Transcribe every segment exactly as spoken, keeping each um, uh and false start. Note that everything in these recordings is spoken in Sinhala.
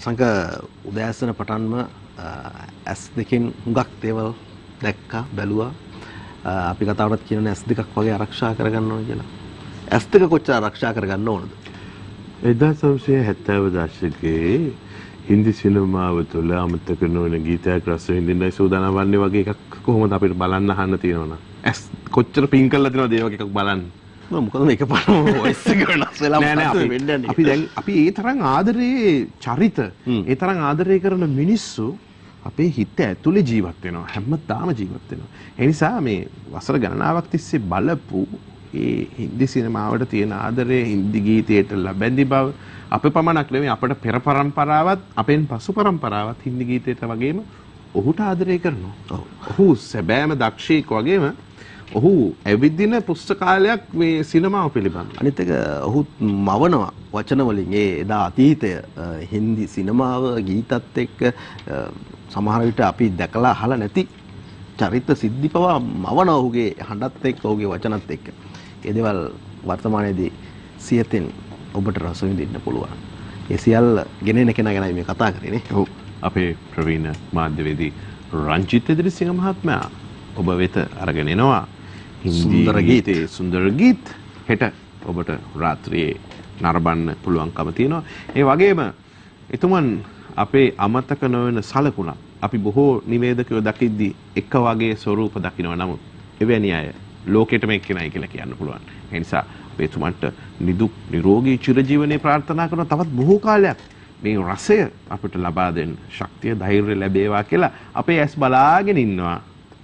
සංක උදෑසන පටන්ම ඇස් දෙකෙන් හුඟක් දේවල් දැක්කා බැලුවා. අපි කතාවටත් කියනවා ඇස් දෙකක් වගේ ආරක්ෂා කරගන්න ඕන කියලා. ඇස් දෙක කොච්චර ආරක්ෂා කරගන්න ඕනද? එක්දාස් නවසිය හැත්තෑව දශකයේ හින්දි සිනමාව තුළ අමතක නොවන ගීතයක් රස විඳින්නයි සූදානම් වන්නේ වගේ එකක් කොහොමද අපිට බලන්න අහන්න තියෙනවනම් ඇස් කොච්චර පින් කරලා තියෙනවද ඒ වගේ එකක් බලන්න. මොකද මේක පාරම වොයිස් එක වෙනස් වෙලා අපි අපි දැන් අපි ඒ තරම් ආදරේ චරිත ඒ තරම් ආදරය කරන මිනිස්සු අපේ හිත ඇතුලේ ජීවත් වෙනවා හැමදාම ජීවත් වෙනවා. ඒ නිසා මේ වසර ගණනාවක් තිස්සේ බලපු ඒ හින්දි සිනමාවට තියෙන ආදරේ හින්දි ගීතයට ලැබෙඳි බව අපේ පමණක් නෙවෙයි අපේ පෙර පරම්පරාවත් අපෙන් පසු පරම්පරාවත් හින්දි ගීතයට වගේම ඔහුට ආදරය කරනවා. ඔහු සැබෑම දක්ෂයෙක් වගේම ඔහු ඇවිදින පුස්තකාලයක් මේ සිනමාව පිළිබඳ. අනිත් එක ඔහු මවනවා වචන වලින් ඒ එදා අතීතය හින්දි සිනමාව ගීතත් එක්ක සමහර විට අපි දැකලා අහලා නැති චරිත සිද්ධි පවා මවන ඔහුගේ හඬත් එක්ක ඔහුගේ වචනත් එක්ක. ඒ දේවල් වර්තමානයේදී සියතෙන් ඔබට රස විඳින්න පුළුවන්. ඒ සියල්ල ගෙනෙන කෙනා ගැනයි මේ කතා කරන්නේ. ඔව්. අපේ ප්‍රවීණ මාධ්‍යවේදී රංජිත් එදිරිසිංහ මහත්මයා ඔබ වෙත අරගෙන එනවා සුන්දර ගීතේ සුන්දර ගීත් හෙට ඔබට රාත්‍රියේ නරඹන්න පුළුවන්කම තියෙනවා. ඒ වගේම එතුමන් අපේ අමතක නොවන සලකුණක් අපි බොහෝ නිවේදකයෝ දකිද්දී එක වගේ ස්වරූප දකිනවා. නමුත් එවැනි අය ලෝකෙටම එක්කෙනයි කියලා කියන්න පුළුවන්. ඒ නිසා අපි එතුමන්ට නිදුක් නිරෝගී චිරජීවනයේ ප්‍රාර්ථනා කරන තවත් බොහෝ කාලයක් මේ රසය අපිට ලබා දෙන්න ශක්තිය ධෛර්යය ලැබේවා කියලා අපේ ඇස් බලාගෙන ඉන්නවා.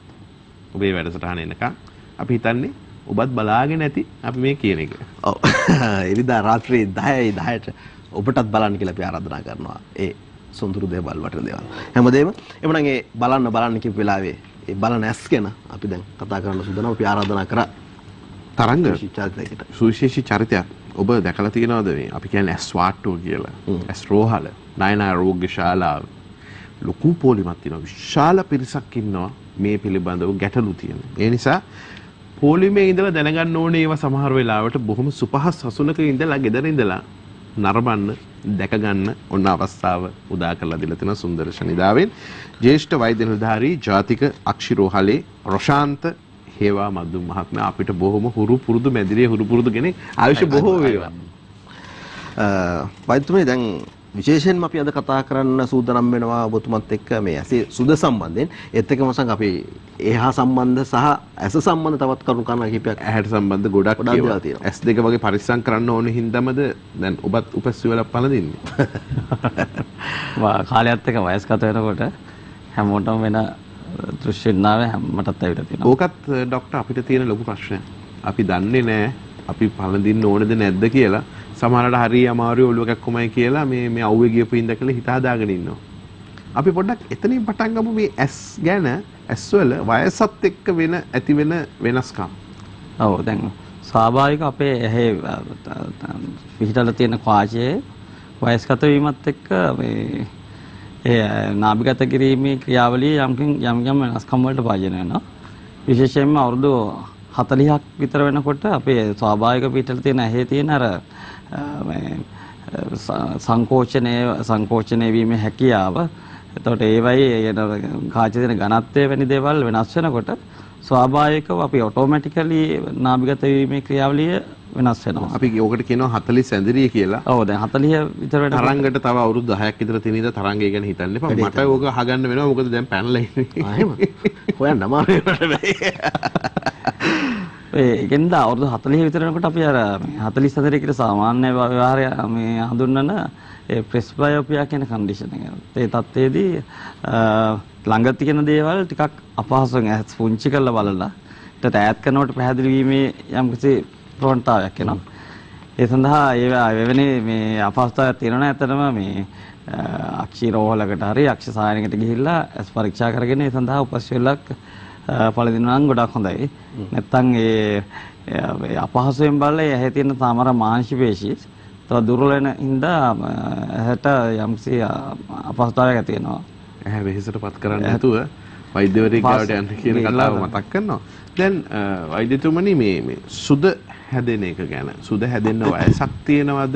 ඔබේ වැඩසටහන එනකම් අපි හිතන්නේ ඔබත් බලාගෙන ඇති අපි මේ කියන එක. ඔව්. ඉරිදා රාත්‍රියේ දහයයි දහයට ඔබටත් බලන්න කියලා අපි ආරාධනා කරනවා. ඒ සොඳුරු දේවල් වටින දේවල්. හැමදේම එමුනම් ඒ බලන්න බලන්න කියපු වෙලාවේ ඒ බලන ඇස් ගැන අපි දැන් කතා කරන්න සූදානම්. අපි ආරාධනා කරා තරංග චරිතයකට. සුවිශේෂී චරිතයක්. ඔබ දැකලා තියෙනවද මේ අපි කියන්නේ ඇස් වාට්ටෝ කියලා. ඇස් රෝහල, නයනා රෝග්‍ය ශාලාව. ලොකු පොලිමක් තියෙනවා. විශාල පිරිසක් ඉන්නවා මේ පිළිබඳව ගැටලු තියෙන. ඒ නිසා පොලිමේ ඉඳලා දැනගන්න ඕනේ ඒවා සමහර වෙලාවට බොහොම සුපහස් හසුනක ඉඳලා ගෙදර ඉඳලා නරඹන්න දැක ගන්න ඔන්න අවස්ථාව උදා කරලා දීලා තියෙන සුන්දර ශනිදාවෙන් ජ්‍යෙෂ්ඨ වෛද්‍ය නිලධාරී ජාතික අක්ෂිරෝහලේ රොෂාන්ත හේවා මද්දුම් මහත්මයා අපිට බොහොම හුරු පුරුදු මැදිරියේ හුරු පුරුදු කෙනෙක් ආයුෂ බොහෝ වේවා. වෛද්‍යතුමනි දැන් විශේෂයෙන්ම අපි අද කතා කරන්න සූදානම් වෙනවා ඔබතුමත් එක්ක මේ ඇසේ සුද සම්බන්ධයෙන්. ඒත් එක්කම සංග අපි ඒහා සම්බන්ධ සහ ඇස සම්බන්ධ තවත් කරුණු කාරණා කිහිපයක් ඇහැට සම්බන්ධ ගොඩක් තියෙනවා. ඇස් දෙක වගේ පරිස්සම් කරන්න ඕනේ හින්දාමද දැන් ඔබත් උපැස් වල පළඳින්නේ. කාලයත් එක්ක වයස්ගත වෙනකොට හැමෝටම වෙන දෘශ්‍යනාවේ හැමතත් ඇවිල්ලා තියෙනවා. ඕකත් ડોක්ටර් අපිට තියෙන ලොකු ප්‍රශ්නයක්. අපි දන්නේ නැහැ අපි පළඳින්න ඕනේද නැද්ද කියලා. සමහරවිට හරිය අමාරුයි ඔළුවක කොමයි කියලා මේ මේ අවුවේ ගියපු ඉඳ කියලා හිත හදාගෙන ඉන්නවා. අපි පොඩ්ඩක් එතනින් පටන් ගමු මේ ඇස් ගැන ඇස් වල වයසත් එක්ක වෙන ඇති වෙන වෙනස්කම්. ඔව් දැන් ස්වාභාවික අපේ ඇහි පිහිටලා තියෙන කාචයේ වයස්ගත වීමත් එක්ක මේ ඒ නාභිගත කිරීමේ ක්‍රියාවලිය යම්කින් යම් යම් වෙනස්කම් වලට භාජනය වෙනවා. විශේෂයෙන්ම අවුරුදු හතළිහක් විතර වෙනකොට අපේ ස්වාභාවික පිහිටලා තියෙන ඇහි තියෙන අර මේ සංකෝචනයේ සංකෝචනය වීමේ හැකියාව එතකොට ඒවයි කාචේ තියෙන ඝනත්වය වැනි දේවල් වෙනස් වෙනකොට ස්වාභාවිකව අපි ඔටෝමැටිකලි නාභිගත වීමේ ක්‍රියාවලිය වෙනස් වෙනවා. අපි ඕකට කියනවා හතළිස් ඇඳරිය කියලා. ඔව් දැන් හතළිහ විතර වෙන තරංගට තව අවුරුදු දහයක් විතර තියෙන ඉඳ තරංගය ගැන හිතන්න එපා. මට ඕක අහගන්න වෙනවා. මොකද දැන් පැනලා ඉන්නේ. ආ එහෙම. හොයන්න අමාරුයි මට බෑ. ඒකෙන්ද අවුරුදු හතළිහ විතර වෙනකොට අපි අර හතළිස් හතරේ කියලා සාමාන්‍ය ව්‍යවහාරය මේ හඳුන්වන ඒ ප්‍රෙස්බයෝපියා කියන කන්ඩිෂන් එක. ඒ තත්ත්වයේදී ළඟ තියෙන දේවල් ටිකක් අපහසුවෙන් ඇස් පුංචි කරලා බලලා ඊට ඈත් කරනකොට පැහැදිලි වීමේ යම්කිසි ප්‍රවණතාවයක් එනවා. ඒ සඳහා ඒ වෙවෙනි මේ අපහසුතාවයක් තියෙනවා. ඇත්තටම මේ අක්ෂිරෝහලකට හරි අක්ෂ සායනයකට ගිහිල්ලා ඇස් පරීක්ෂා කරගෙන ඒ සඳහා උපස්වැල්ලක් පළදිනවා නම් ගොඩක් හොඳයි. නැත්තම් ඒ අපහසුයෙන් බලලා ඇහි තියෙන සමහර මාංශ පේශී තව දුර්වල වෙන හින්දා ඇහැට යම්සි අපහසුතාවයක් ඇති වෙනවා. ඇහැ වෙහෙසටපත් කරන්න නැතුව වෛද්‍යවරයෙක් ගාවට යන්න කියන කතාව මතක් කරනවා. දැන් වෛද්‍යතුමනි මේ මේ සුද හැදෙන එක ගැන සුද හැදෙන්න වයසක් තියෙනවද?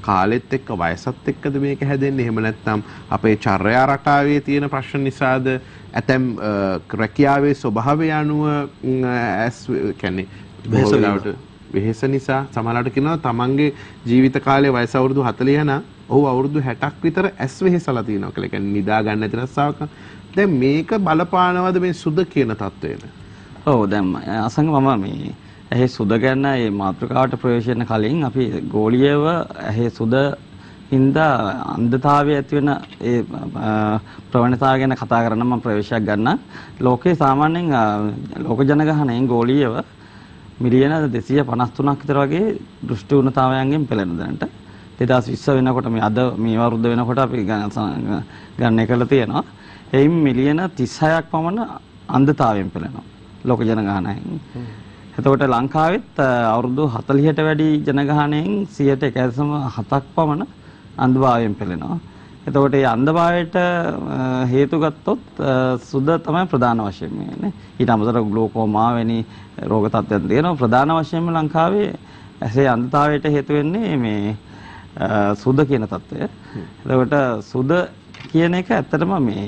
කාලෙත් එක්ක වයසත් එක්කද මේක හැදෙන්නේ? එහෙම නැත්නම් අපේ චර්යා රටාවේ තියෙන ප්‍රශ්න නිසාද? ඇතැම් රැකියාවේ ස්වභාවය අනුව ඇස් කියන්නේ වෙහසලවට වෙහස නිසා සමහරවිට කියනවා තමන්ගේ ජීවිත කාලයේ වයස අවුරුදු හතළිහ නම් ඔහු අවුරුදු හැටක් විතර ඇස් වෙහසලා තියෙනවා කියලා. කියන්නේ නිදා ගන්න නැති රස්සාවක. දැන් මේක බලපානවද මේ සුද කියන තත්වයට? ඔව් දැන් අසංග මම මේ ඇහි සුද ගැන මේ මාතෘකාවට ප්‍රවේශ වෙන කලින් අපි ගෝලීයව ඇහි සුද හින්දා අන්ධතාවය ඇති වෙන ඒ ප්‍රවණතාව ගැන කතා කරන මම ප්‍රවේශයක් ගන්න. ලෝකේ සාමාන්‍යයෙන් ලෝක ජනගහනයෙන් ගෝලීයව මිලියන දෙසිය පනස් තුනක් විතර වගේ දෘෂ්ටි උණතාවයන්ගෙන් පෙළෙන දැනට දෙදාස් විස්ස වෙනකොට මේ අද මේ වරුද්ද වෙනකොට අපි ගණනය කරලා තියෙනවා. එයින් මිලියන තිස් හයක් පමණ අන්ධතාවයෙන් පෙළෙනවා ලෝක ජනගහනයෙන්. එතකොට ලංකාවෙත් අවුරුදු හතළිහට වැඩි ජනගහනයෙන් සියයට එක දශම හතක් පමණ අන්ධභාවයෙන් පෙළෙනවා. එතකොට මේ අන්ධභාවයට හේතු ගත්තොත් සුද තමයි ප්‍රධාන වශයෙන් වෙන්නේ. ඊට අමතරව ග්ලෝකෝමා වැනි රෝග තත්ත්වයන් තියෙනවා. ප්‍රධාන වශයෙන්ම ලංකාවේ ඇසේ අන්ධතාවයට හේතු වෙන්නේ මේ සුද කියන තත්ත්වය. එතකොට සුද කියන එක ඇත්තටම මේ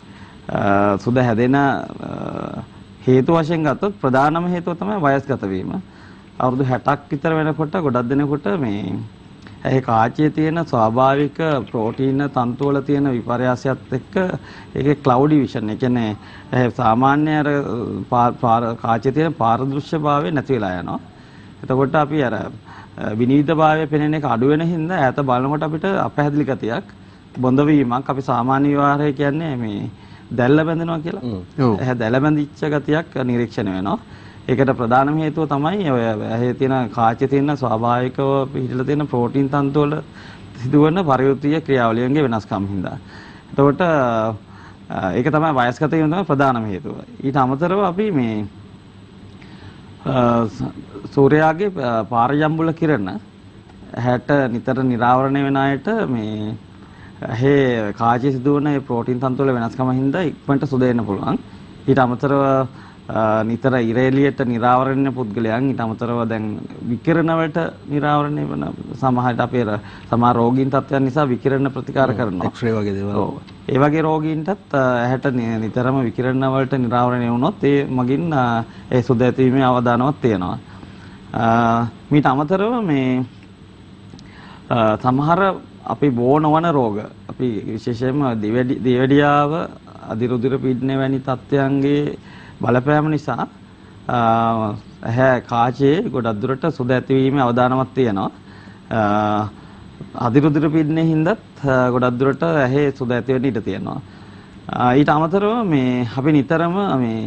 සුද හැදෙන හේතු වශයෙන් ගත්තොත් ප්‍රධානම හේතුව තමයි වයස්ගත වීම. අවුරුදු හැටක් විතර වෙනකොට ගොඩක් දෙනෙකුට මේ ඒ කාචයේ තියෙන ස්වාභාවික ප්‍රෝටීන තන්තු වල තියෙන විපර්යාසයත් එක්ක ඒකේ ක්ලවුඩි විෂන් ඒ කියන්නේ සාමාන්‍ය අර කාචයේ තියෙන පාරදෘශ්‍යභාවය නැති වෙලා යනවා. එතකොට අපි අර විනීතභාවය පෙනෙන එක අඩු වෙන හින්දා ඈත බලනකොට අපිට අපහැදිලි ගතියක් බොඳ වීමක් අපි සාමාන්‍ය විවහාරය කියන්නේ මේ දැල්ල බැඳෙනවා කියලා. ඔව්. එහ දැල්ල බැඳිච්ච ගතියක් නිරීක්ෂණය වෙනවා. ඒකට ප්‍රධානම හේතුව තමයි ඔය ඇහි තියෙන කාචයේ තියෙන ස්වාභාවිකව පිහිටලා තියෙන ප්‍රෝටීන් තන්තු වල සිදුවන පරිවෘත්තීය ක්‍රියාවලියන්ගේ වෙනස්කම් හින්දා. එතකොට ඒක තමයි වයස්ගත වීම තමයි ප්‍රධානම හේතුව. ඊට අමතරව අපි මේ සූර්යාගේ පාරජම්බුල කිරණ හැට නිතර නිරාවරණය වෙන අයට මේ ඇහි කාචයේ සිදුවන ඒ ප්‍රෝටීන් තන්තු වල වෙනස්කම හින්දා ඉක්මනට සුද වෙන්න පුළුවන්. ඊට අමතරව නිතර ඉර එළියට නිරාවරණය පුද්ගලයන් ඊට අමතරව දැන් විකිරණ වලට නිරාවරණය වෙන සමහරට අපේ සමහර රෝගීන් තත්ත්වයන් නිසා විකිරණ ප්‍රතිකාර කරනවා. එක්ස්රේ වගේ දේවල්. ඔව්. ඒ වගේ රෝගීන්ටත් ඇහැට නිතරම විකිරණ වලට නිරාවරණය වුණොත් ඒ මගින් ඒ සුද ඇතිවීමේ අවදානමක් තියෙනවා. ඊට අමතරව මේ සමහර අපි බෝ නොවන රෝග අපි විශේෂයෙන්ම දියවැඩියාව අධිරුධිර පීඩනය වැනි තත්ත්වයන්ගේ බලපෑම නිසා ඇහැ කාචයේ ගොඩක් දුරට සුද ඇතිවීමේ අවදානමක් තියෙනවා. අධිරුධිර පීඩනයේ හින්දාත් ගොඩක් දුරට ඇහි සුද ඇති වෙන්න ඉඩ තියෙනවා. ඊට අමතරව මේ අපි නිතරම මේ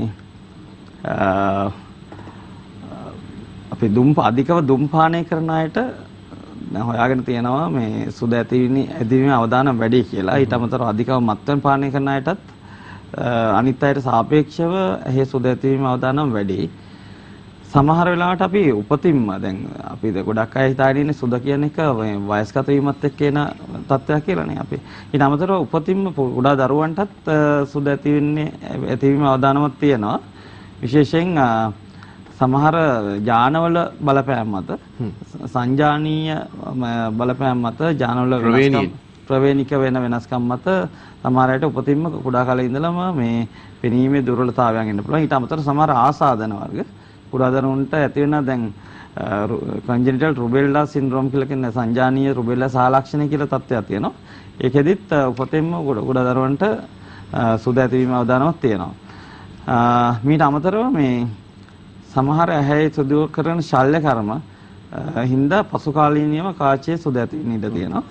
අපි දුම් අධිකව දුම්පානය කරන අයට දැන් හොයාගෙන තියෙනවා මේ සුද ඇතිවීමේ ඇතිවීමේ අවදානම් වැඩි කියලා. ඊට අමතරව අධිකව මත්පැන් පානය කරන අයටත් අනිත් අයට සාපේක්ෂව ඇහි සුද ඇතිවීම අවදානම් වැඩි. සමහර වෙලාවට අපි උපතින්ම දැන් අපි ගොඩක් අය හිතාගෙන ඉන්නේ සුද කියන එක වයස්ගත වීමත් එක්ක එන තත්ත්වයක් කියලානේ අපි. ඊට අමතරව උපතින්ම කුඩා දරුවන්ටත් සුද ඇතිවෙන්නේ ඇතිවීම අවදානමක් තියෙනවා. විශේෂයෙන් සමහර ජානවල බලපෑම් මත සංජානීය බලපෑම් මත ජානවල ප්‍රවේණික වෙන වෙනස්කම් මත සමහර අයට උපතින්ම කුඩා කාලේ ඉඳලම මේ පෙනීමේ දුර්වලතාවයන් එන්න පුළුවන්. ඊට අමතරව සමහර ආසාදන වර්ග කුඩා දරුවන්ට ඇති වෙන දැන් කන්ජෙනිටල් රුබෙල්ලා සින්ඩ්‍රෝම් කියලා කියන සංජානීය රුබෙල්ලා සහලක්ෂණ කියලා තත්ත්වයක් තියෙනවා. ඒකෙදිත් උපතින්ම කුඩා දරුවන්ට සුද ඇතිවීම අවදානමක් තියෙනවා. ඊට අමතරව මේ සමහර ඇහැයි සිදු කරන ශල්‍ය කර්ම හින්දා පසු කාලීනව කාචයේ සුද ඇති වෙන්න ඉඩ තියෙනවා.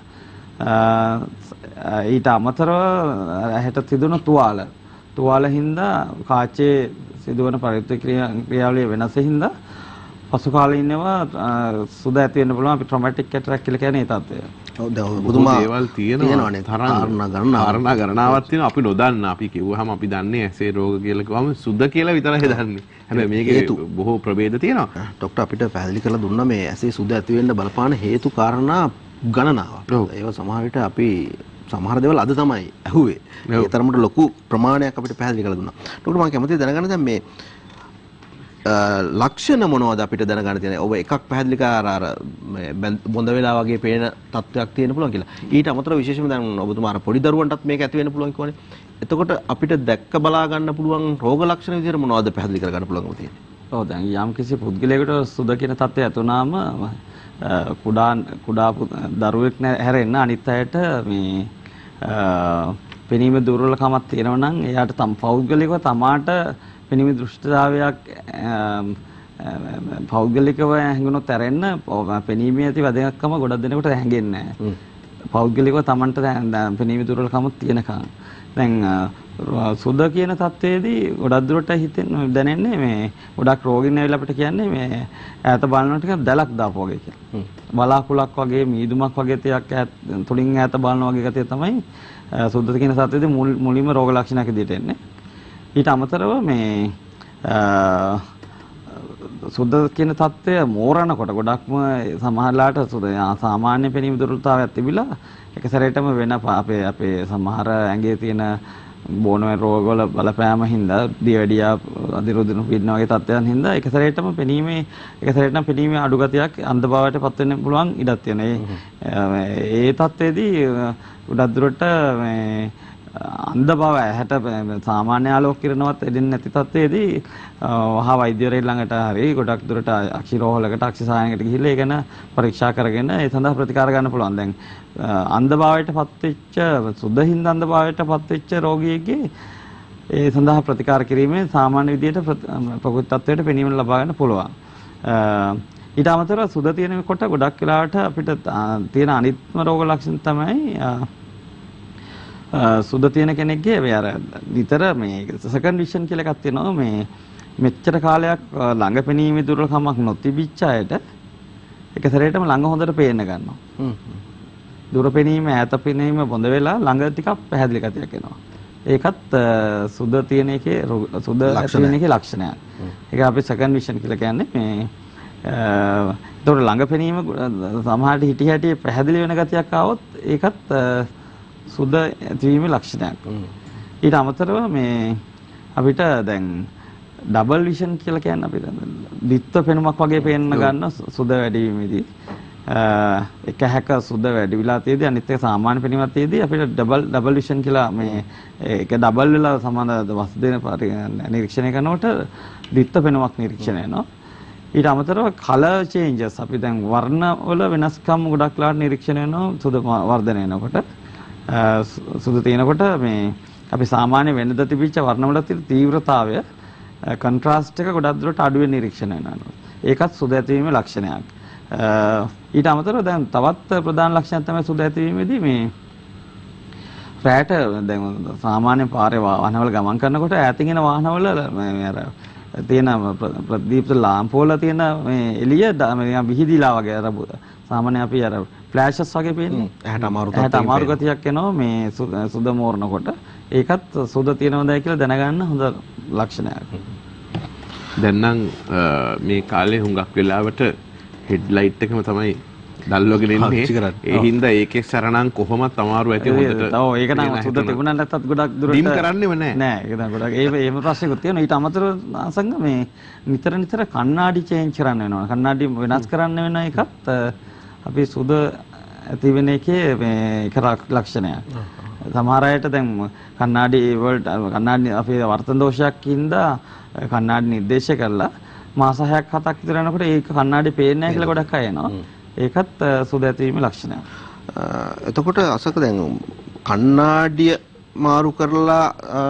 ඊට අමතරව ඇහැට සිදුවන තුවාල තුවාල හින්දා කාචයේ සිදුවන පරිවර්තන ක්‍රියාවලිය වෙනස හින්දා පසු කාලීනව සුද ඇති වෙන්න පුළුවන්. අපි ට්‍රොමැටික් කැටරැක්ට් කියලා කියන්නේ ඒ තත්ත්වය. ඔව් දැන් පුදුමා දේවල් තියෙනවානේ තරම් ගණනාවක් ගණනාවක් තියෙනවා. අපි නොදන්න අපි කිව්වහම අපි දන්නේ ඇසේ රෝග කියලා කිව්වම සුද කියලා විතරයි දන්නේ. හැබැයි මේකේ බොහෝ ප්‍රභේද තියෙනවා. ડોක්ටර් අපිට පැහැදිලි කරලා දුන්නා මේ ඇසේ සුද ඇති වෙන්න බලපාන හේතු කාරණා ගණනාවක්. ඒව සමහර විට අපි සමහර දේවල් අද තමයි ඇහුවේ. ඒ තරමට ලොකු ප්‍රමාණයක් අපිට පැහැදිලි කරලා දුන්නා. ડોක්ටර් මම කැමතියි දැනගන්න දැන් මේ ලක්ෂණ මොනවද අපිට දැනගන්න තියෙන්නේ? ඔබ එකක් පැහැදිලි කරා අර බොඳ වෙලා වගේ පේන තත්ත්වයක් තියෙන්න පුළුවන් කියලා. ඊට අමතරව විශේෂයෙන්ම දැන් ඔබතුමා අර පොඩි දරුවන්ටත් මේක ඇති වෙන්න පුළුවන් කිව්වනේ. එතකොට අපිට දැක්ක බලා ගන්න පුළුවන් රෝග ලක්ෂණ විදිහට මොනවද පැහැදිලි කරගන්න පුළුවන්කම තියෙන්නේ? ඔව් දැන් යම් කිසි පුද්ගලයෙකුට සුද කියන තත්ත්වය ඇතුණාම කුඩා කුඩා දරුවෙක් හැරෙන්න අනිත් අයට මේ පෙනීම දුර්වලකමක් තියෙනවා නම් එයාට තම පෞද්ගලිකව තමාට පෙනීම දෘෂ්ටිතාවයක් පෞද්ගලිකව හැඟුණොත් ඇරෙන්න පෙනීමේ ඇති වැදගත්කම ගොඩක් දෙනෙකුට හැඟෙන්නේ නැහැ. පෞද්ගලිකව තමන්ට පෙනීම දුර්වලකමක් තියෙනකන්. දැන් සුද කියන තත්ත්වයේදී ගොඩක් දුරට හිතෙන් දැනෙන්නේ මේ ගොඩක් රෝගීන් ඇවිල්ලා අපිට කියන්නේ මේ ඈත බලන ටික දැලක් දාපු වගේ කියලා. බලාකුලක් වගේ මීදුමක් වගේ තියක් තුලින් ඈත බලන වගේ ගතිය තමයි සුද කියන තත්ත්වයේදී මුලින්ම රෝග ලක්ෂණයක් විදිහට එන්නේ. ඊට අමතරව මේ සුද කියන තත්ත්වය මෝරනකොට ගොඩක්ම සමහරලාට සුද සාමාන්‍ය පෙනීම දුර්වලතාවයක් තිබිලා එක සැරේටම වෙන අපේ අපේ සමහර ඇඟේ තියෙන බෝනමේ රෝගවල බලපෑම හින්දා දියවැඩියා අදිරුදින පින්න වගේ තත්ත්වයන් හින්දා එක සැරේටම පෙනීමේ එක සැරේටම පෙනීමේ අඩු ගතියක් අන්ධභාවයට පත් වෙන්න පුළුවන් ඉඩක් තියෙනවා. ඒ තත්ත්වයේදී ගොඩක් දුරට මේ අන්ධභාවය හැට සාමාන්‍ය ආලෝක කිරණවත් එදින් නැති තත්ත්වයේදී වහා වෛද්‍යවරයෙක් ළඟට හරි ගොඩක් දුරට අක්ෂිරෝහලකට අක්ෂිසායනකට ගිහිල්ලා ඒ ගැන පරීක්ෂා කරගෙන ඒ සඳහා ප්‍රතිකාර ගන්න පුළුවන්. දැන් අන්ධභාවයට පත් වෙච්ච සුද්ධහින්ද අන්ධභාවයට පත් වෙච්ච රෝගියෙක්ගේ ඒ සඳහා ප්‍රතිකාර කිරීමෙන් සාමාන්‍ය විදියට ප්‍රකෘති තත්ත්වයට පෙනීම ලබා ගන්න පුළුවන්. ඊට අමතරව සුද තියෙනකොට ගොඩක් වෙලාවට අපිට තියෙන අනිත්ම රෝග ලක්ෂණ තමයි සුද තියෙන කෙනෙක්ගේ මේ අර විතර මේ සෙකන්ඩ් විෂන් කියලා එකක් තියෙනවා. මේ මෙච්චර කාලයක් ළඟ පෙනීමේ දුර්වලකමක් නොතිබිච්ච අයට එක සැරේටම ළඟ හොඳට පේන්න ගන්නවා. දුර පෙනීම ඈත පෙනීම බොඳ වෙලා ළඟ ටිකක් පැහැදිලි ගතියක් එනවා. ඒකත් සුද තියෙන එකේ සුද තියෙන එකේ ලක්ෂණයක්. ඒක අපි සෙකන්ඩ් විෂන් කියලා කියන්නේ මේ ඒතකොට ළඟ පෙනීම සමහරට හිටි හැටි පැහැදිලි වෙන ගතියක් ආවොත් ඒකත් සුද ඇතිවීමේ ලක්ෂණයක්. ඊට අමතරව මේ අපිට දැන් ඩබල් විෂන් කියලා කියන්නේ අපිට දිත්ත පෙනුමක් වගේ පේන්න ගන්න සුද වැඩි වීමේදී එක හැක සුද වැඩි විලා තියදී අනිත් එක සාමාන්‍ය පෙනීමක් තියදී අපිට ඩබල් ඩබල් විෂන් කියලා මේ ඒක ඩබල් වෙලා සමාන වස්තු දෙන නිරීක්ෂණය කරනකොට දිත්ත පෙනුමක් නිරීක්ෂණය වෙනවා. ඊට අමතරව කලර් චේන්ජස් අපි දැන් වර්ණ වල වෙනස්කම් ගොඩක් ලාට නිරීක්ෂණය වෙනවා සුද වර්ධනය වෙනකොට. සුදු තියෙනකොට මේ අපි සාමාන්‍ය වෙනද තිබිච්ච වර්ණවල තියෙන තීව්‍රතාවය කොන්ට්‍රාස්ට් එක ගොඩක් දුරට අඩු වෙන නිරීක්ෂණය වෙනවා. ඒකත් සුද ඇතිවීමේ ලක්ෂණයක්. ඊට අමතරව දැන් තවත් ප්‍රධාන ලක්ෂණයක් තමයි සුද ඇතිවීමේදී මේ රැට දැන් සාමාන්‍ය පාරේ වාහනවල ගමන් කරනකොට ඈතින් එන වාහනවල මේ අර තියෙන ප්‍රදීප්ත ලාම්පු වල තියෙන මේ එළිය නිකන් විහිදිලා වගේ අර සාමාන්‍ය අපි අර ෆ්ලෑෂස් වගේ පේන්නේ. ඇහැට අමාරු තත්ත්වයක්. ඇහැට අමාරු ගතියක් එනවා මේ සුද මෝරනකොට. ඒකත් සුද තියෙනවදයි කියලා දැනගන්න හොඳ ලක්ෂණයක්. දැන් නම් මේ කාලේ හුඟක් වෙලාවට හෙඩ්ලයිට් එකම තමයි දැල්වගෙන ඉන්නේ. ඒ හින්දා ඒකේ සරණම් කොහොමත් අමාරු ඇති හොඳට. ඔව් ඒක නම් සුද තිබුණා නැත්තත් ගොඩක් දුරට ඩිම් කරන්නේම නැහැ. නෑ ඒක තමයි ගොඩක් ඒ එහෙම ප්‍රශ්නකුත් තියෙනවා. ඊට අමතරව අසංග මේ නිතර නිතර කණ්ණාඩි චේන්ජ් කරන්න වෙනවා. කණ්ණාඩි වෙනස් කරන්න වෙන එකත් අපි සුද ඇති වෙන එකේ මේ එක ලක්ෂණයක්. සමහර අයට දැන් කණ්ණාඩි වලට කණ්ණාඩි අපේ වර්තන දෝෂයක් හින්දා කණ්ණාඩි නිර්දේශ කරලා මාස හයක් හතක් විතර යනකොට ඒක කණ්ණාඩි පේන්නේ නැහැ කියලා ගොඩක් අය එනවා. ඒකත් සුද ඇතිවීමේ ලක්ෂණයක්. එතකොට අසක දැන් කණ්ණාඩිය මාරු කරලා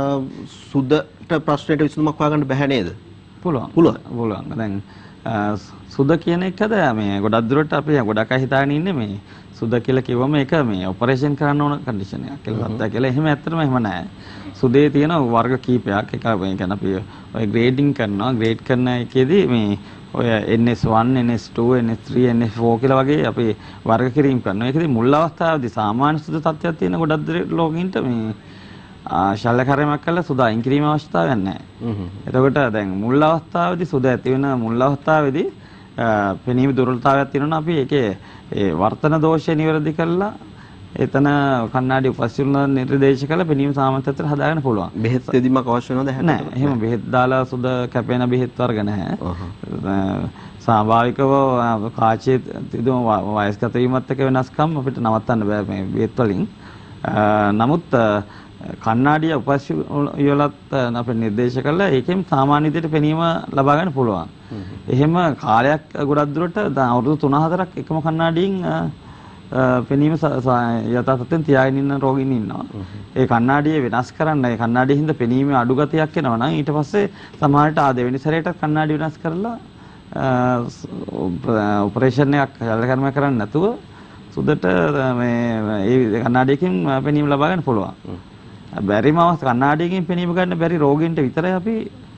සුදට ප්‍රශ්නෙට විසඳුමක් හොයාගන්න බැහැ නේද? පුළුවන්. පුළුවන්. පුළුවන්. දැන් සුද කියන එකද මේ ගොඩක් දුරට අපි ගොඩක් අය හිතාගෙන ඉන්නේ මේ සුද කියලා කිව්වම ඒක මේ ඔපරේෂන් කරන්න ඕන කන්ඩිෂන් එකක් කියලා හිතා කියලා. එහෙම ඇත්තටම එහෙම නැහැ. සුදේ තියෙන වර්ග කීපයක්. එක මේ කියන්නේ අපි ඔය ග්‍රේඩින් කරනවා. ග්‍රේඩ් කරන එකේදී මේ ඔය N S one, N S two, N S three, N S four කියලා වගේ අපි වර්ග කිරීම කරනවා. ඒකදී මුල් අවස්ථාවේදී සාමාන්‍ය සුද තත්ත්වයක් තියෙන ගොඩක් ලෝකීන්ට මේ ශල්‍ය කර්මයක් කළා සුද අයින් කිරීම අවස්ථාවක් නැහැ. එතකොට දැන් මුල් අවස්ථාවේදී සුද ඇති වෙන මුල් අවස්ථාවේදී පෙනීම දුර්වලතාවයක් තියෙනවා. අපි ඒකේ ඒ වර්තන දෝෂය නිවැරදි කරලා එතන කණ්ණාඩි උපස්සිරුණ නිර්දේශ කළ පෙනීම සාමර්ථ්‍යයට හදාගන්න පුළුවන්. බෙහෙත් දෙදීමක් අවශ්‍ය වෙනවද හැටට? නෑ. එහෙම බෙහෙත් දාලා සුද කැපෙන බෙහෙත් වර්ග නැහැ. ස්වාභාවිකව කාචයේ තිබුණු වයස්ගත වීමත් එක්ක වෙනස්කම් අපිට නවත්තන්න බෑ මේ බෙහෙත් වලින්. නමුත් කණ්ණාඩිය උපස්සිරුණලත් අපිට නිර්දේශ කළා ඒකෙන් සාමාන්‍ය විදිහට පෙනීම ලබා ගන්න පුළුවන්. එහෙම කාලයක් ගොඩක් දුරට අවුරුදු තුන හතරක් එකම කණ්ණාඩියෙන් පෙනීම යථාර්ථයෙන් තියාගෙන ඉන්න රෝගීන් ඉන්නවා. ඒ කණ්ණාඩිය වෙනස් කරන්න ඒ කණ්ණාඩියෙන් හින්දා පෙනීමේ අඩු ගතියක් එනවා නම් ඊට පස්සේ සමහරට ආ දෙවෙනි සැරේට කණ්ණාඩිය වෙනස් කරලා ඔපරේෂන් එකක් කර්ම කරන්න නැතුව සුදට මේ ඒ කණ්ණාඩියකින් පෙනීම ලබා ගන්න පුළුවන්. බැරිම අවස්ථා කණ්ණාඩියකින් පෙනීම ගන්න බැරි රෝගීන්ට විතරයි අපි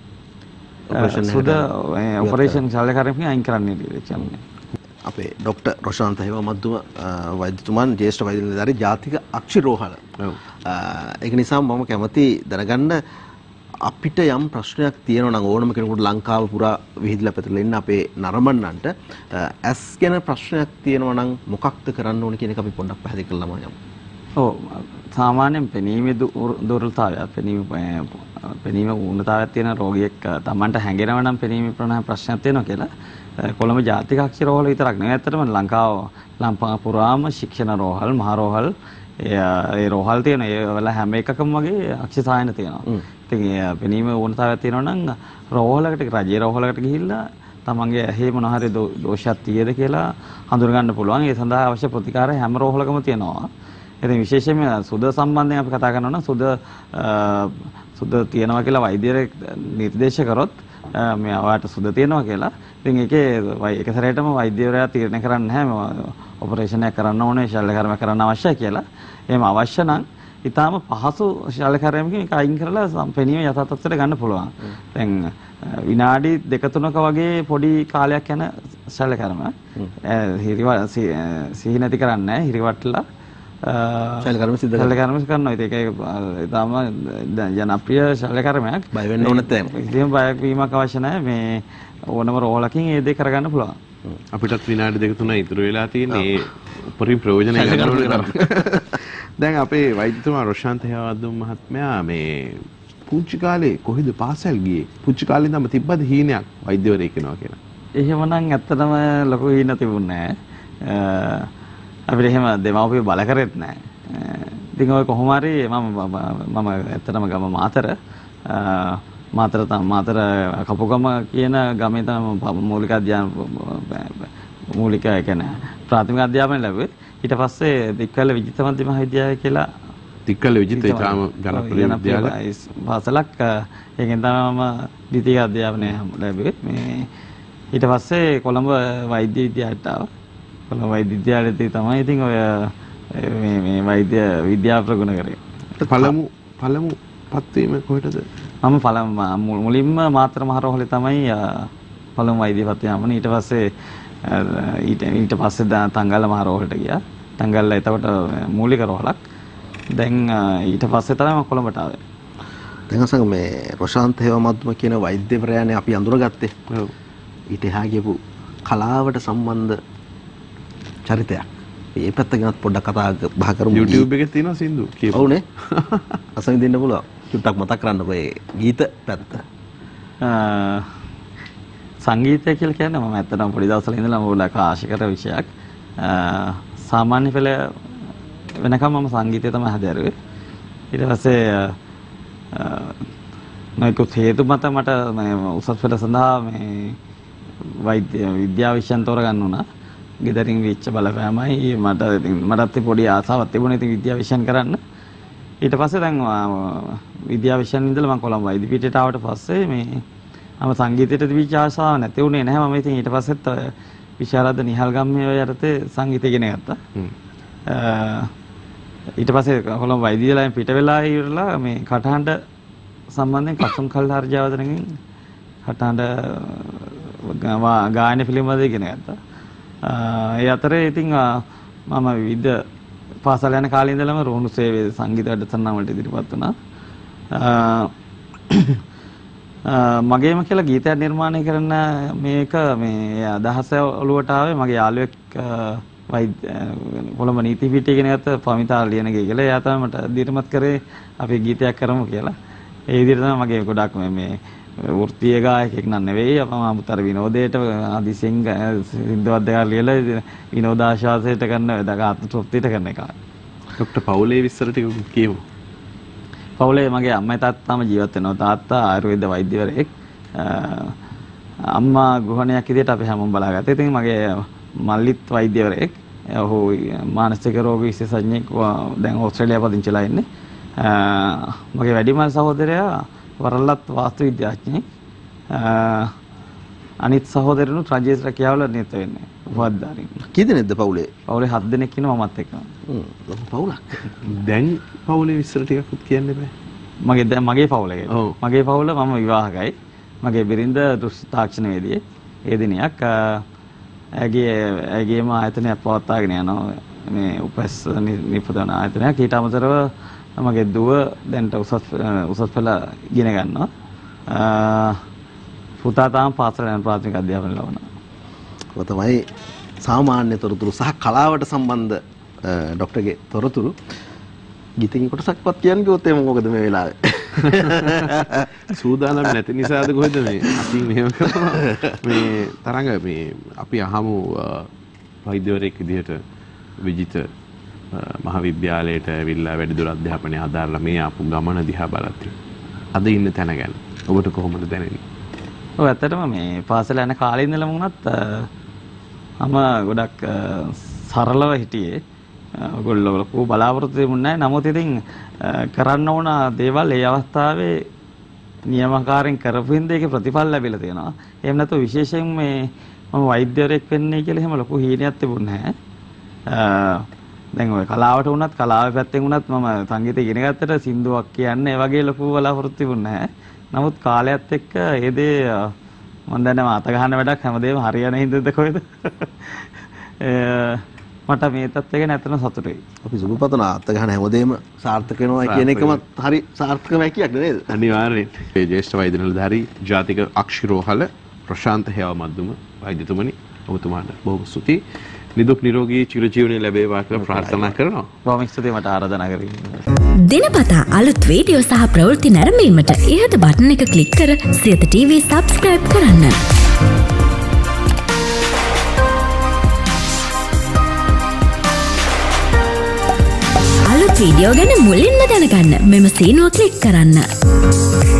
සුද ඔපරේෂන් ශල්‍යකර්මකින් අයින් කරන්න ඉන්නේ. අපේ ડોક્ટર රොෂාන්ත හේමමද්දුම වෛද්‍යතුමන් ජ්‍යෙෂ්ඨ වෛද්‍ය නිලධාරී ජාතික අක්ෂි රෝහල. ඒක නිසා මම කැමති දැනගන්න අපිට යම් ප්‍රශ්නයක් තියෙනවා නම් ඕනම කෙනෙකුට ලංකාව පුරා විහිදලා පැතිරලා ඉන්න අපේ නරඹන්නන්ට ඇස් ගැන ප්‍රශ්නයක් තියෙනවා නම් මොකක්ද කරන්න ඕන කියන එක අපි පොඩ්ඩක් පැහැදිලි කරලාම යමු. ඔව් සාමාන්‍යයෙන් පෙනීමේ දුර්වලතාවය පෙනීම පෙනීම උන්නතාවයක් තියෙන රෝගියෙක් Tamanට හැඟෙනවා නම් පෙනීමේ ප්‍රමාණ ප්‍රශ්නයක් තියෙනවා කියලා කොළඹ ජාතික අක්ෂි රෝහල විතරක් නෙවෙයි ඇත්තටම ලංකාව ලංකාව පුරාම ශික්ෂණ රෝහල් මහ රෝහල් ඒ රෝහල් තියෙන ඒ වල හැම එකකම වගේ අක්ෂි සායන තියෙනවා. ඉතින් ඒ පෙනීම උන්නතාවයක් තියෙනවා නම් රෝහලකට රජයේ රෝහලකට ගිහිල්ලා තමන්ගේ ඇහි මොන හරි දෝෂයක් තියෙද කියලා හඳුනා ගන්න පුළුවන්. ඒ සඳහා අවශ්‍ය ප්‍රතිකාර හැම රෝහලකම තියෙනවා. ඉතින් විශේෂයෙන්ම සුද සම්බන්ධයෙන් අපි කතා කරනවා නම් සුද සුද තියෙනවා කියලා වෛද්‍යවරයෙක් නිර්දේශ කරොත් මේ ඔයාලට සුද තියෙනවා කියලා. ඉතින් ඒකේ එක සැරේටම වෛද්‍යවරයා තීරණය කරන්නේ නැහැ ඔපරේෂන් එකක් කරන්න ඕනේ ශල්‍ය කර්ම කරන්න අවශ්‍යයි කියලා. එහෙම අවශ්‍ය නම් ඊටාම පහසු ශල්‍ය කර්මයකින් ඒක අයින් කරලා පෙනීම යථා තත්ත්වයට ගන්න පුළුවන්. දැන් විනාඩි දෙක තුනක වගේ පොඩි කාලයක් යන ශල්‍ය කර්ම හිරිව සිහි නැති කරන්නේ නැහැ හිරිවට්ටලා ශල්‍ය කර්ම සිද්ධ ශල්‍ය කර්ම කරනවා. ඒක ඊටාම ජනප්‍රිය ශල්‍ය කර්මයක්. බය වෙන්න ඕනෙත් නැහැ. කිසිම බයක් වීමක් අවශ්‍ය නැහැ. මේ ඕනම රෝහලකින් ඒ දේ කරගන්න පුළුවන්. අපිටත් විනාඩි දෙක තුන ඉතුරු වෙලා තියෙන්නේ ඒ උපරිම ප්‍රයෝජන ගන්න ඕනේ. දැන් අපේ වෛද්‍යතුමා රොෂාන්ත හේවාදුම් මහත්මයා මේ පුංචි කාලේ කොහෙද පාසල් ගියේ? පුංචි කාලේ ඉඳන්ම තිබ්බද හීනයක් වෛද්‍යවරයෙක් වෙනවා කියලා? එහෙමනම් ඇත්තටම ලොකු හීන තිබුණේ නැහැ. අපිට එහෙම දෙමව්පිය බල කරෙත් නැහැ. ඉතින් ඔය කොහොම හරි මම මම ඇත්තටම ගම මාතර මාතර මාතර කපුගම කියන ගමේ තමයි මූලික අධ්‍යාපන මූලික කියන්නේ ප්‍රාථමික අධ්‍යාපනය ලැබුවේ. ඊට පස්සේ දික්කල විජිත මධ්‍යම විද්‍යාලය කියලා දික්කල විජිත ඉතාම ජනප්‍රිය විද්‍යාලය පාසලක් ඒකෙන් තමයි ද්විතීයික අධ්‍යාපනය ලැබුවේ. මේ ඊට පස්සේ කොළඹ වෛද්‍ය විද්‍යාලයට ආවා. කොළඹ වෛද්‍ය විද්‍යාලයේදී තමයි ඉතින් ඔය මේ මේ වෛද්‍ය විද්‍යාව ප්‍රගුණ කරේ. පළමු පළමු පත්වීම කොහෙටද? මම පළමු මුලින්ම මාතර මහ රෝහලේ තමයි පළමු වෛද්‍ය පත්වීම යන්නේ. ඊට පස්සේ ඊට ඊට පස්සේ තංගල්ල මහ රෝහලට ගියා. තංගල්ල එතකොට මූලික රෝහලක්. දැන් ඊට පස්සේ තමයි මම කොළඹට ආවේ. දැන් අසංග මේ රොෂාන්ත හේමමද්දුම කියන වෛද්‍යවරයානේ අපි අඳුරගත්තේ. ඔව්. ඊට එහා ගියපු කලාවට සම්බන්ධ චරිතයක්. මේ පැත්ත ගැනත් පොඩ්ඩක් කතා බහ කරමු. YouTube එකේ තියෙනවා සින්දු කියපු. ඔව්නේ. අසංග දෙන්න පුළුවන්. චුට්ටක් මතක් කරන්නකෝ ඒ ගීත පැත්ත. සංගීතය කියලා කියන්නේ මම ඇත්තටම පොඩි දවසල ඉඳලා මම ගොඩක් ආශා කර විෂයක්. සාමාන්‍ය පෙළ වෙනකම් මම සංගීතය තමයි හදාරුවේ. ඊට පස්සේ මම හේතු මත මට මේ උසස් පෙළ සඳහා මේ වෛද්‍ය විද්‍යා විෂයන් තෝරගන්න උනා. ගෙදරින් වෙච්ච බලපෑමයි මට මටත් පොඩි ආසාවක් තිබුණා ඉතින් විද්‍යා විෂයන් කරන්න. ඊට පස්සේ දැන් විද්‍යා විෂයන් ඉඳලා මම කොළඹ වෛද්‍ය පීඨයට ආවට පස්සේ මේ මම සංගීතයට තිබිච්ච ආසාව නැති වුණේ නැහැ. මම ඉතින් ඊට පස්සෙත් විශාරද නිහල්ගම්මේ ඔය යටතේ සංගීතය ඉගෙන ගත්තා. ඊට පස්සේ කොළඹ වෛද්‍ය විද්‍යාලයෙන් පිට වෙලා ඉවරලා මේ කටහඬ සම්බන්ධයෙන් කසුන් කල්හාර ජාවදනකින් කටහඬ ගායන පිළිබඳව ඉගෙන ගත්තා. ඒ අතරේ ඉතින් මම විවිධ පාසල යන කාලේ ඉඳලම රුහුණු සේවයේ සංගීත වැඩසටහන් වලට ඉදිරිපත් වුණා. මගේම කියලා ගීතයක් නිර්මාණය කරන මේක මේ අදහස ඔළුවට ආවේ මගේ යාළුවෙක් වෛද්‍ය කොළඹ නීති පීඨය ඉගෙන ගත්ත පමිතා ලියනගේ කියලා. එයා තමයි මට දීර්මත් කරේ අපි ගීතයක් කරමු කියලා. ඒ විදිහට තමයි මගේ ගොඩක් මේ වෘත්තීය ගායකයෙක් නන් නෙවෙයි. අපම අමුතර විනෝදයට අදිසින් සින්දුවක් දෙකක් ලියලා විනෝදාශාසයට කරන දගාත් තෘප්තියට කරන එක. ડોક્ટર පවුලේ විස්තර ටික කියමු. පවුලේ මගේ අම්මයි තාත්තාම ජීවත් වෙනවා. තාත්තා ආයුර්වේද වෛද්‍යවරයෙක්. අම්මා ගෘහණියක් විදිහට අපි හැමෝම බලාගත්තා. ඉතින් මගේ මල්ලිත් වෛද්‍යවරයෙක්. ඔහු මානසික රෝග විශේෂඥයෙක් දැන් ඕස්ට්‍රේලියාව පදිංචිලා ඉන්නේ. මගේ වැඩිමල් සහෝදරයා වරලත් වාස්තු විද්‍යාඥයෙක්. අනිත් සහෝදරනුත් රජයේ රැකියාවල නිරත වෙන්නේ. උපාධිධාරීන්. කී දෙනෙක්ද පවුලේ? පවුලේ හත් දෙනෙක් ඉන්නවා මමත් එක්ක. හ්ම්. ලොකු පවුලක්. දැන් පවුලේ විස්තර ටිකක් කියන්න බෑ. මගේ දැන් මගේ පවුලේ. මගේ පවුල මම විවාහකයි. මගේ බිරිඳ දෘෂ්ටි තාක්ෂණවේදියෙක්. ඒ දිනයක් ඇගේ ඇගේම ආයතනයක් පවත්වාගෙන යනවා. මේ උපස් නිපදවන ආයතනයක්. ඊට අමතරව මගේ දුව දැන් උසස් උසස් පෙළ ඉගෙන ගන්නවා. පුතා තාම පාසල යන ප්‍රාථමික අධ්‍යාපනය ලබනවා. ඔය තමයි සාමාන්‍ය තොරතුරු සහ කලාවට සම්බන්ධ ડોක්ටර්ගේ තොරතුරු. ගීතකින් කොටසක්වත් කියන්න කිව්වොත් එහෙම මොකද මේ වෙලාවේ? සූදානම් නැති නිසාද කොහෙද මේ අතින් මෙහෙම කරනවා? මේ තරංග මේ අපි අහමු වෛද්‍යවරයෙක් විදිහට විජිත මහාවිද්‍යාලයට ඇවිල්ලා වැඩිදුර අධ්‍යාපනය හදාarලා මේ ආපු ගමන දිහා බලද්දී අද ඉන්න තැන ගැන ඔබට කොහොමද දැනෙන්නේ? ඔව් ඇත්තටම මේ පාසල යන කාලේ ඉඳලම වුණත් මම ගොඩක් සරලව හිටියේ. ඔයගොල්ලෝ ලොකු බලාපොරොත්තු දෙමුන්නේ නැහැ. නමුත් ඉතින් කරන්න ඕන දේවල් ඒ අවස්ථාවේ නියමාකාරයෙන් කරපු හින්දා ඒකේ ප්‍රතිඵල ලැබිලා තියෙනවා. එහෙම නැත්නම් විශේෂයෙන් මේ මම වෛද්‍යවරයෙක් වෙන්නේ කියලා එහෙම ලොකු හීනයක් තිබුණේ නැහැ. දැන් ඔය කලාවට වුණත් කලාවේ පැත්තෙන් වුණත් මම සංගීතය ඉගෙන ගත්තට සින්දුවක් කියන්නේ ඒ වගේ ලොකු බලාපොරොත්තු තිබුණේ නැහැ. නමුත් කාලයත් එක්ක ඒ දේ මම දන්නවා අත ගන්න වැඩක් හැමදේම හරියන හින්දාද කොහෙද? මට මේ තත්ත්වය ගැන ඇත්තටම සතුටුයි. අපි සුබපතන අත ගන්න හැමදේම සාර්ථක වෙනවා කියන එකම හරි සාර්ථකම හැකියාවක් නේද? අනිවාර්යෙන්. මේ ජ්‍යෙෂ්ඨ වෛද්‍ය නිලධාරී ජාතික අක්ෂිරෝහල ප්‍රශාන්ත හේවමද්දුම වෛද්‍යතුමනි ඔබතුමාට බොහොම ස්තුතියි. නිදුක් නිරෝගී චිරජීවනයේ ලැබේවා කියලා ප්‍රාර්ථනා කරනවා. බොහොම ස්තුතියි මට ආරාධනා කරේ. දිනපතා අලුත් වීඩියෝ සහ ප්‍රවෘත්ති නැරඹීමට ඉහත බටන් එක ක්ලික් කර සියත ටීවී සබ්ස්ක්‍රයිබ් කරන්න. අලුත් වීඩියෝ ගැන මුලින්ම දැනගන්න මෙම සීනුව ක්ලික් කරන්න.